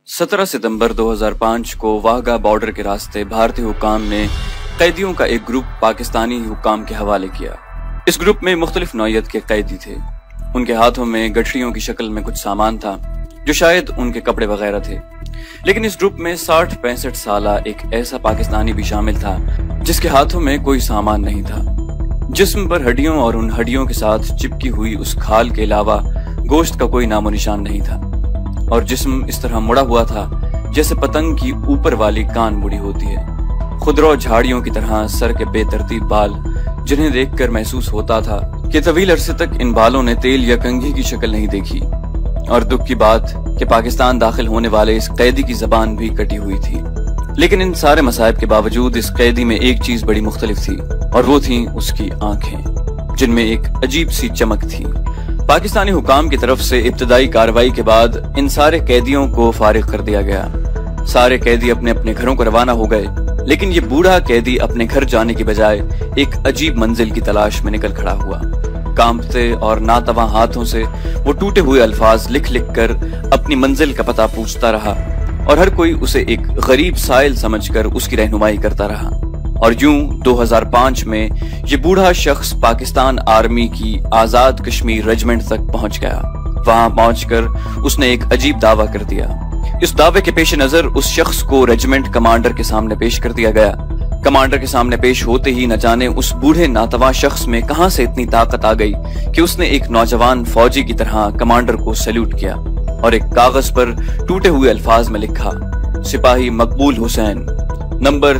17 सितंबर 2005 को वाघा बॉर्डर के रास्ते भारतीय हुक्काम ने कैदियों का एक ग्रुप पाकिस्तानी हुक्काम के हवाले किया। इस ग्रुप में मुख्तलिफ नौइयत के कैदी थे। उनके हाथों में गठरियों की शक्ल में कुछ सामान था जो शायद उनके कपड़े वगैरह थे। लेकिन इस ग्रुप में 60-65 साला एक ऐसा पाकिस्तानी भी शामिल था जिसके हाथों में कोई सामान नहीं था। जिस्म पर हड्डियों और उन हड्डियों के साथ चिपकी हुई उस खाल के अलावा गोश्त का कोई नामो निशान नहीं था, और जिस्म इस तरह मुड़ा हुआ था जैसे पतंग की ऊपर वाली कान मुड़ी होती है। खुदरो झाड़ियों की तरह सर के बेतरतीब बाल, जिन्हें देखकर महसूस होता था कि तवील अरसे तक इन बालों ने तेल या कंघी की शक्ल नहीं देखी। और दुख की बात कि पाकिस्तान दाखिल होने वाले इस कैदी की जबान भी कटी हुई थी। लेकिन इन सारे मसाइब के बावजूद इस कैदी में एक चीज बड़ी मुख्तलिफ थी, और वो थी उसकी आंखें, जिनमें एक अजीब सी चमक थी। पाकिस्तानी हुकाम की तरफ से इब्तदाई कार्रवाई के बाद इन सारे कैदियों को फारिग कर दिया गया। सारे कैदी अपने अपने घरों को रवाना हो गए, लेकिन ये बूढ़ा कैदी अपने घर जाने की बजाय एक अजीब मंजिल की तलाश में निकल खड़ा हुआ। कांपते और नातवा हाथों से वो टूटे हुए अल्फाज लिख लिख कर अपनी मंजिल का पता पूछता रहा, और हर कोई उसे एक गरीब साइल समझकर उसकी रहनुमाई करता रहा। और यूं 2005 में ये बूढ़ा शख्स पाकिस्तान आर्मी की आजाद कश्मीर रेजिमेंट तक पहुंच गया। वहां पहुंचकर उसने एक अजीब दावा कर दिया। इस दावे के पेश नजर उस शख्स को रेजिमेंट कमांडर के सामने पेश कर दिया गया। कमांडर के सामने पेश होते ही न जाने उस बूढ़े नातवा शख्स में कहां से इतनी ताकत आ गई कि उसने एक नौजवान फौजी की तरह कमांडर को सैल्यूट किया और एक कागज पर टूटे हुए अल्फाज में लिखा, सिपाही मकबूल हुसैन, नंबर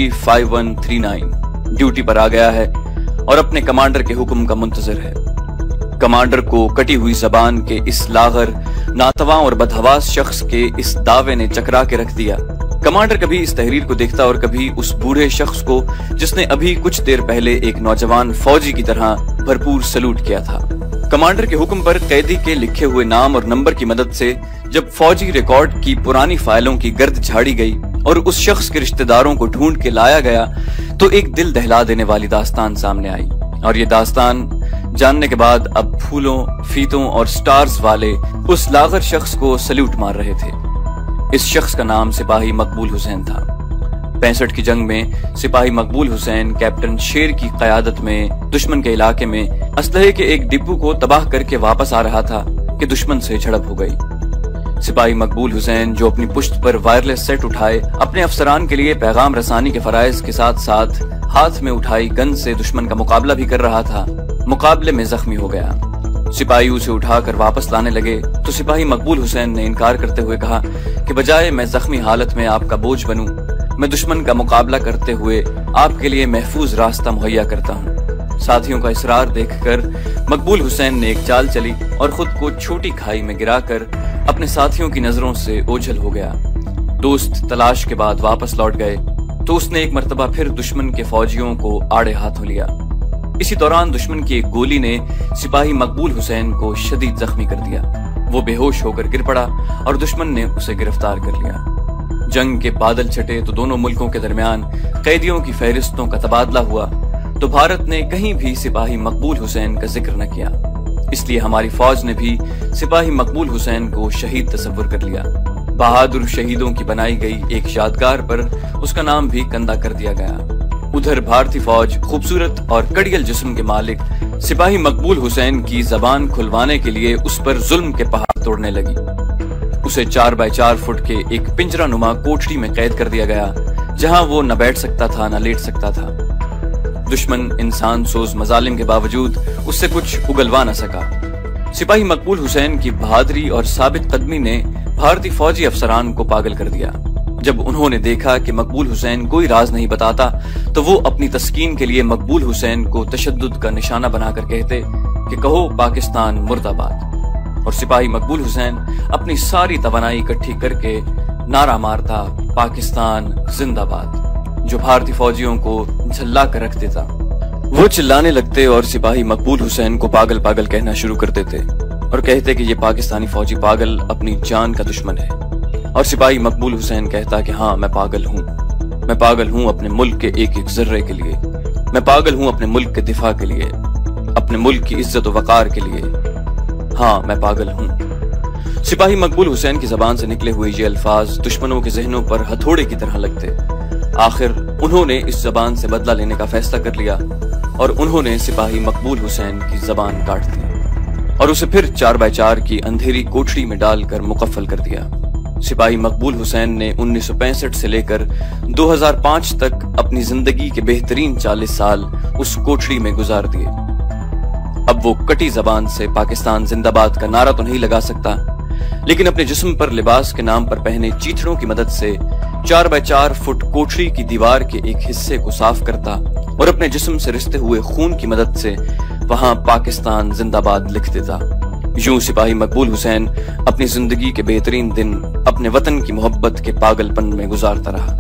335139, ड्यूटी पर आ गया है और अपने कमांडर के हुक्म का मुंतजर है। कमांडर को कटी हुई जबान के इस लागर, नातवा और बदहवास शख्स के इस दावे ने चकरा के रख दिया। कमांडर कभी इस तहरीर को देखता और कभी उस बूढ़े शख्स को जिसने अभी कुछ देर पहले एक नौजवान फौजी की तरह भरपूर सलूट किया था। कमांडर के हुक्म पर कैदी के लिखे हुए नाम और नंबर की मदद से जब फौजी रिकॉर्ड की पुरानी फाइलों की गर्द झाड़ी गई और उस शख्स के रिश्तेदारों को ढूंढ के लाया गया, तो एक दिल दहला देने वाली दास्तान सामने आई। और ये दास्तान जानने के बाद अब फूलों, फीतों और स्टार्स वाले उस लागर शख्स को सल्यूट मार रहे थे। इस शख्स का नाम सिपाही मकबूल हुसैन था। 65 की जंग में सिपाही मकबूल हुसैन कैप्टन शेर की क़यादत में दुश्मन के इलाके में असलहे के एक डिपो को तबाह करके वापस आ रहा था कि दुश्मन से झड़प हो गई। सिपाही मकबूल हुसैन, जो अपनी पुश्त पर वायरलेस सेट उठाए अपने अफसरान के लिए पैगाम रसानी के फराइज के साथ साथ हाथ में उठाई गन से दुश्मन का मुकाबला भी कर रहा था, मुकाबले में जख्मी हो गया। सिपाही उसे उठाकर वापस लाने लगे तो सिपाही मकबूल हुसैन ने इनकार करते हुए कहा कि बजाय मैं जख्मी हालत में आपका बोझ बनूं, मैं दुश्मन का मुकाबला करते हुए आपके लिए महफूज रास्ता मुहैया करता हूं। साथियों का इसरार देखकर मकबूल हुसैन ने एक चाल चली और खुद को छोटी खाई में गिराकर अपने साथियों की नजरों से ओझल हो गया। दोस्त तलाश के बाद वापस लौट गए तो उसने एक मर्तबा फिर दुश्मन के फौजियों को आड़े हाथों लिया। इसी दौरान दुश्मन की एक गोली ने सिपाही मकबूल हुसैन को शदीद जख्मी कर दिया। वो बेहोश होकर गिर पड़ा और दुश्मन ने उसे गिरफ्तार कर लिया। जंग के बादल छटे तो दोनों मुल्कों के दरमियान कैदियों की फहरिस्तों का तबादला हुआ, तो भारत ने कहीं भी सिपाही मकबूल हुसैन का जिक्र न किया। इसलिए हमारी फौज ने भी सिपाही मकबूल हुसैन को शहीद तस्वर कर लिया। बहादुर शहीदों की बनाई गई एक यादगार पर उसका नाम भी कंधा कर दिया गया। उधर भारतीय फौज खूबसूरत और कड़ियल जिस्म के मालिक सिपाही मकबूल हुसैन की जबान खुलवाने के लिए उस पर जुल्म के पहाड़ तोड़ने लगी। उसे 4x4 फुट के एक पिंजरा नुमा कोठरी में कैद कर दिया गया, जहां वो न बैठ सकता था न लेट सकता था। दुश्मन इंसान सोज मजालिम के बावजूद उससे कुछ उगलवा न सका। सिपाही मकबूल हुसैन की बहादुरी और साबित कदमी ने भारतीय फौजी अफसरान को पागल कर दिया। जब उन्होंने देखा कि मकबूल हुसैन कोई राज नहीं बताता, तो वो अपनी तस्कीन के लिए मकबूल हुसैन को तशद्दुद का निशाना बनाकर कहते कि कहो पाकिस्तान मुर्दाबाद। और सिपाही मकबूल हुसैन अपनी सारी तवानाई इकट्ठी करके नारा मारता, पाकिस्तान जिंदाबाद, जो भारतीय फौजियों को झल्ला कर रख देता। वो चिल्लाने लगते और सिपाही मकबूल हुसैन को पागल पागल कहना शुरू कर देते और कहते कि ये पाकिस्तानी फौजी पागल अपनी जान का दुश्मन है। और सिपाही मकबूल हुसैन कहता कि हाँ, मैं पागल हूँ, मैं पागल हूँ अपने मुल्क के एक एक जर्रे के लिए, मैं पागल हूँ अपने मुल्क के दिफा के लिए, अपने मुल्क की इज्जत व वकार के लिए, हाँ मैं पागल हूँ। सिपाही मकबूल हुसैन की जबान से निकले हुए ये अल्फाज दुश्मनों के जहनों पर हथौड़े की तरह लगते। आखिर उन्होंने इस जबान से बदला लेने का फैसला कर लिया और उन्होंने सिपाही मकबूल हुसैन की जबान काट दी और उसे फिर 4x4 की अंधेरी कोठरी में डालकर मुकफ्फल कर दिया। सिपाही मकबूल हुसैन ने 1965 से लेकर 2005 तक अपनी जिंदगी के बेहतरीन 40 साल उस कोठरी में गुजार दिए। अब वो कटी जबान से पाकिस्तान जिंदाबाद का नारा तो नहीं लगा सकता, लेकिन अपने जिस्म पर लिबास के नाम पर पहने चीथड़ों की मदद से 4x4 फुट कोठरी की दीवार के एक हिस्से को साफ करता और अपने जिस्म से रिश्ते हुए खून की मदद से वहां पाकिस्तान जिंदाबाद लिख देता। यूं सिपाही मकबूल हुसैन अपनी जिंदगी के बेहतरीन दिन अपने वतन की मोहब्बत के पागलपन में गुजारता रहा।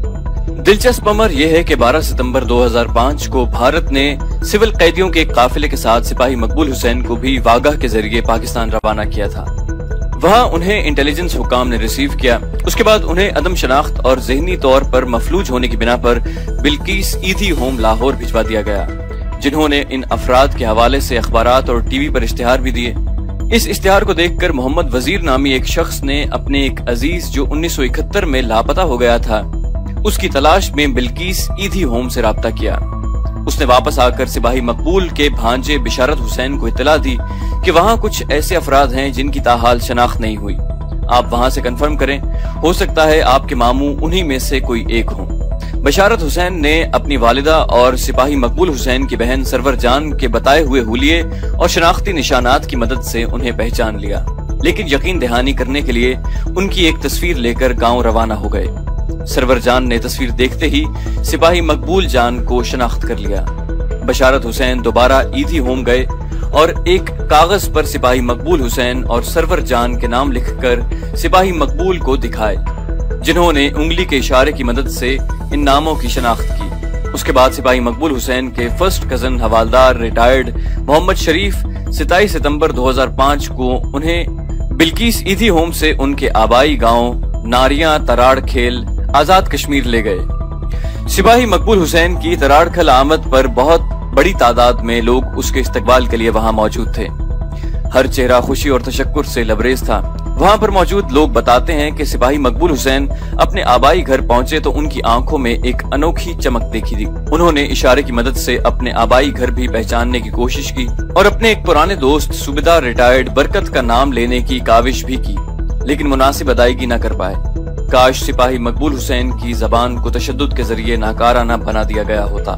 दिलचस्प अमर यह है कि 12 सितंबर 2005 को भारत ने सिविल कैदियों के एक काफिले के साथ सिपाही मकबूल हुसैन को भी वागाह के जरिए पाकिस्तान रवाना किया था। वहां उन्हें इंटेलिजेंस हुकाम ने रिसीव किया। उसके बाद उन्हें अदम शनाख्त और जहनी तौर पर मफलूज होने की बिना पर बिल्किस ईदी होम लाहौर भिजवा दिया गया, जिन्होंने इन अफराद के हवाले से अखबारात और टीवी पर इश्तिहार भी दिए। इस इश्तिहार को देखकर मोहम्मद वजीर नामी एक शख्स ने अपने एक अजीज जो 1971 में लापता हो गया था, उसकी तलाश में बिल्किस ईदी होम से राब्ता किया। उसने वापस आकर सिपाही मकबूल के भांजे बिशारत हुसैन को इत्तला दी कि वहां कुछ ऐसे अफराद हैं जिनकी ताहाल शनाख्त नहीं हुई, आप वहां से कंफर्म करें, हो सकता है आपके मामू उन्हीं में से कोई एक हो। बिशारत हुसैन ने अपनी वालिदा और सिपाही मकबूल हुसैन की बहन सरवर जान के बताए हुए हुलिये और शनाख्ती निशानात की मदद से उन्हें पहचान लिया, लेकिन यकीन दहानी करने के लिए उनकी एक तस्वीर लेकर गांव रवाना हो गए। सरवर जान ने तस्वीर देखते ही सिपाही मकबूल जान को शनाख्त कर लिया। बिशारत हुसैन दोबारा ईदी होम गए और एक कागज पर सिपाही मकबूल हुसैन और सरवर जान के नाम लिखकर सिपाही मकबूल को दिखाए, जिन्होंने उंगली के इशारे की मदद से इन नामों की शनाख्त की। उसके बाद सिपाही मकबूल हुसैन के फर्स्ट कजन हवालदार रिटायर्ड मोहम्मद शरीफ 27 सितंबर 2005 को उन्हें बिल्किस ईदी होम से उनके आबाई गांव नारियां तराड़ खेल आजाद कश्मीर ले गए। सिपाही मकबूल हुसैन की तराड़खल आमद पर बहुत बड़ी तादाद में लोग उसके इस्तकबाल के लिए वहां मौजूद थे। हर चेहरा खुशी और तशक्कुर से लबरेज था। वहां पर मौजूद लोग बताते हैं कि सिपाही मकबूल हुसैन अपने आबाई घर पहुंचे तो उनकी आंखों में एक अनोखी चमक देखी थी। उन्होंने इशारे की मदद से अपने आबाई घर भी पहचानने की कोशिश की और अपने एक पुराने दोस्त सूबेदार रिटायर्ड बरकत का नाम लेने की काविश भी की, लेकिन मुनासिब अदायगी न कर पाए। काश सिपाही मकबूल हुसैन की जबान को तशद्दुद के जरिए नाकारा बना दिया गया होता।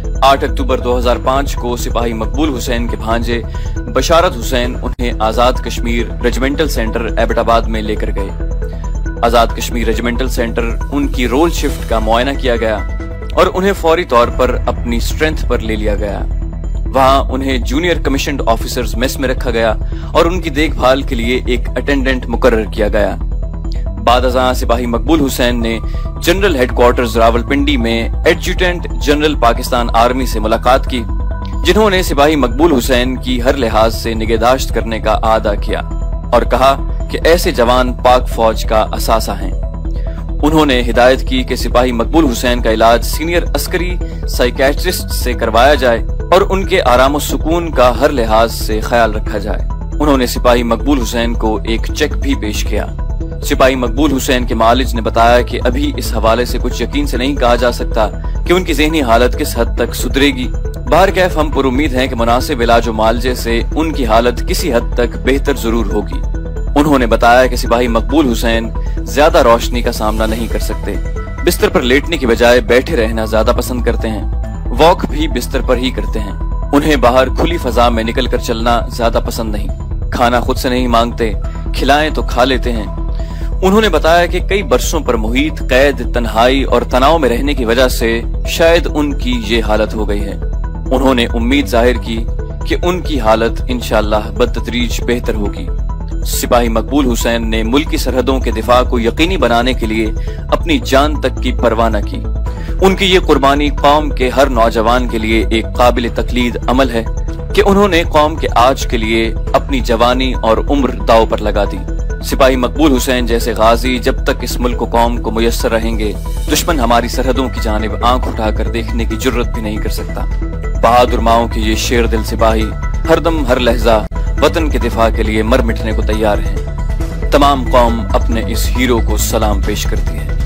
8 अक्टूबर 2005 को सिपाही मकबूल हुसैन के भांजे बिशारत हुसैन उन्हें आजाद कश्मीर रेजिमेंटल सेंटर एबटाबाद में लेकर गए। आजाद कश्मीर रेजिमेंटल सेंटर उनकी रोल शिफ्ट का मुआयना किया गया और उन्हें फौरी तौर पर अपनी स्ट्रेंथ पर ले लिया गया। वहां उन्हें जूनियर कमीशन्ड ऑफिसर्स मेस में रखा गया और उनकी देखभाल के लिए एक अटेंडेंट मुकर्रर किया गया। बाद अज़ां सिपाही मकबूल हुसैन ने जनरल हेडक्वार्टर्स रावलपिंडी में एडजुटेंट जनरल पाकिस्तान आर्मी से मुलाकात की, जिन्होंने सिपाही मकबूल हुसैन की हर लिहाज से निगहदाश्त करने का आदा किया और कहा कि ऐसे जवान पाक फौज का असासा हैं। उन्होंने हिदायत की कि सिपाही मकबूल हुसैन का इलाज सीनियर अस्करी साइकियाट्रिस्ट से करवाया जाए और उनके आराम और सुकून का हर लिहाज से ख्याल रखा जाए। उन्होंने सिपाही मकबूल हुसैन को एक चेक भी पेश किया। सिपाही मकबूल हुसैन के मालिज ने बताया कि अभी इस हवाले से कुछ यकीन से नहीं कहा जा सकता कि उनकी ज़हनी हालत किस हद तक सुधरेगी। बहरकैफ हम पुरुम्मीद हैं कि मुनासिब इलाज व मालजे से उनकी हालत किसी हद तक बेहतर जरूर होगी। उन्होंने बताया कि सिपाही मकबूल हुसैन ज्यादा रोशनी का सामना नहीं कर सकते, बिस्तर पर लेटने की बजाय बैठे रहना ज्यादा पसंद करते हैं, वॉक भी बिस्तर पर ही करते हैं। उन्हें बाहर खुली फजा में निकल कर चलना ज्यादा पसंद नहीं, खाना खुद से नहीं मांगते, खिलाएं तो खा लेते हैं। उन्होंने बताया कि कई बरसों पर मुहीत कैद, तन्हाई और तनाव में रहने की वजह से शायद उनकी ये हालत हो गई है। उन्होंने उम्मीद जाहिर की कि उनकी हालत इंशाअल्लाह बदतदरीज बेहतर होगी। सिपाही मकबूल हुसैन ने मुल्क की सरहदों के दिफा को यकीनी बनाने के लिए अपनी जान तक की परवाह न की। उनकी ये कुर्बानी कौम के हर नौजवान के लिए एक काबिल तकलीद अमल है कि उन्होंने कौम के आज के लिए अपनी जवानी और उम्र दांव पर लगा दी। सिपाही मकबूल हुसैन जैसे गाजी जब तक इस मुल्क कौम को मुयस्सर रहेंगे, दुश्मन हमारी सरहदों की जानिब आंख उठाकर देखने की जुर्रत भी नहीं कर सकता। बहादुर माओं के ये शेर दिल सिपाही हरदम हर लहजा वतन के दिफा के लिए मर मिटने को तैयार हैं। تمام قوم اپنے اس ہیرو کو سلام پیش کرتی ہے۔